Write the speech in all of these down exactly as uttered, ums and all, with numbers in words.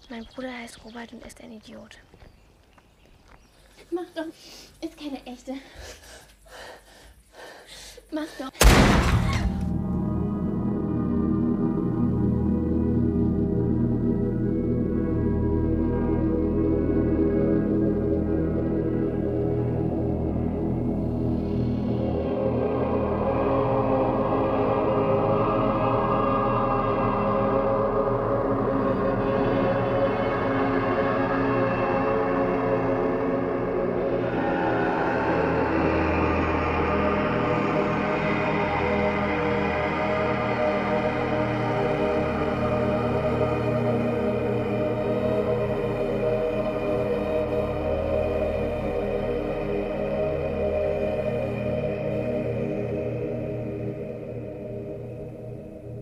Mein Bruder heißt Robert und ist ein Idiot. Mach doch. Ist keine echte. Mach doch.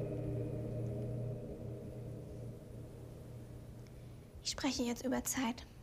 Ich spreche jetzt über Zeit.